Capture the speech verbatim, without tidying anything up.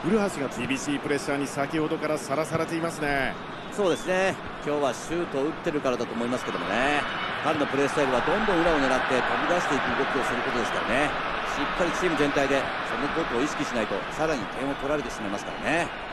古橋が厳しいプレッシャーに先ほどからさらされていますね。 そうですね、今日はシュートを打ってるからだと思いますけどもね。彼のプレースタイルはどんどん裏を狙って飛び出していく動きをすることですからね。しっかりチーム全体でそのことを意識しないとさらに点を取られてしまいますからね。